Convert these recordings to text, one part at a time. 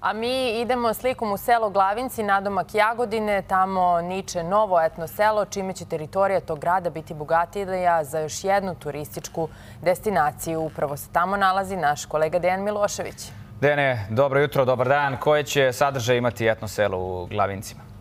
A mi idemo slikom u selo Glavinci, nadomak Jagodine. Tamo niče novo etno selo, čime će teritorija tog grada biti bogatija za još jednu turističku destinaciju. Upravo se tamo nalazi naš kolega Dejan Milošević. Dejane, dobro jutro, dobar dan. Koje će sadržaj imati etno selo u Glavincima?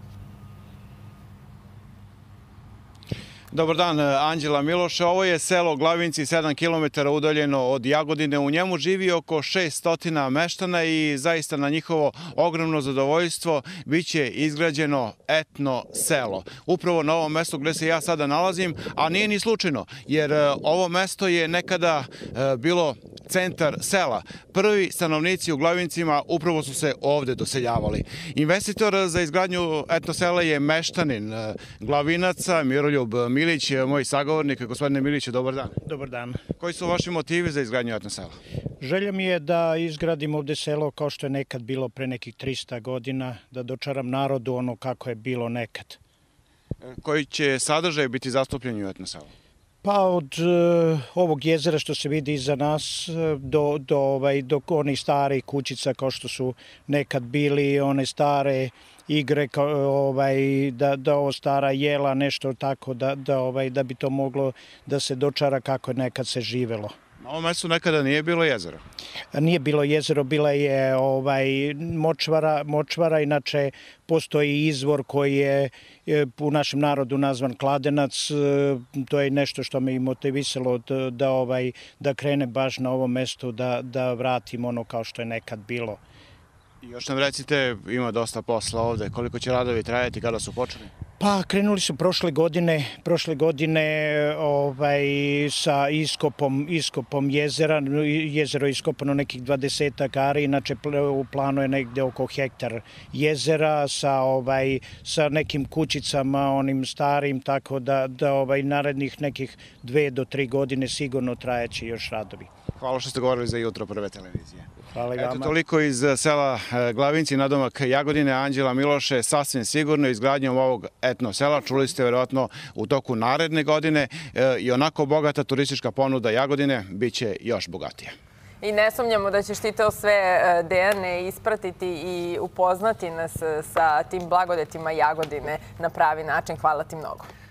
Dobar dan, Anđela Miloše. Ovo je selo Glavinci, 7 km udaljeno od Jagodine. U njemu živi oko 600 meštana i zaista na njihovo ogromno zadovoljstvo biće izgrađeno etno selo. Upravo na ovom mestu gde se ja sada nalazim, a nije ni slučajno, jer ovo mesto je nekada bilo centar sela. Prvi stanovnici u Glavincima upravo su se ovde doseljavali. Investitor za izgradnju etno sela je meštanin Glavinaca, Miroljub Milić, moj sagovornik. Gospodine Miliću, dobar dan. Dobar dan. Koji su vaši motivi za izgradnju etno sela? Želja mi je da izgradim ovde selo kao što je nekad bilo pre nekih 300 godina, da dočaram narodu ono kako je bilo nekad. Koji će sadržaj biti zastupljen u etno selu? Pa od ovog jezera što se vidi iza nas do onih starih kućica kao što su nekad bili, one stare igre, da ovo stara jela, nešto tako, da bi to moglo da se dočara kako je nekad se živelo. Na ovom mestu nekada nije bilo jezero? Nije bilo jezero, bila je močvara, inače postoji izvor koji je u našem narodu nazvan Kladenac. To je nešto što me i motivisalo da krene baš na ovom mestu, da vratim ono kao što je nekad bilo. I još nam recite, ima dosta posla ovde. Koliko će radovi trajati, kada su počeli? Pa krenuli su prošle godine sa iskopom jezera. Jezero je iskopano nekih 20 ari, inače u planu je negde oko hektar jezera sa nekim kućicama, onim starim, tako da narednih nekih 2 do 3 godine sigurno trajeće još radovi. Hvala što ste govorili za Jutro Prve televizije. Hvala i vama. Eto, toliko iz sela Glavinci, nadomak Jagodine. Anđela Miloše, sasvim sigurno izgradnjom ovog etno sela, čuli ste verovatno u toku naredne godine, i onako bogata turistička ponuda Jagodine biće još bogatija. I ne sumnjamo da ćeš ti to sve, Dejane, ispratiti i upoznati nas sa tim blagodetima Jagodine na pravi način. Hvala ti mnogo.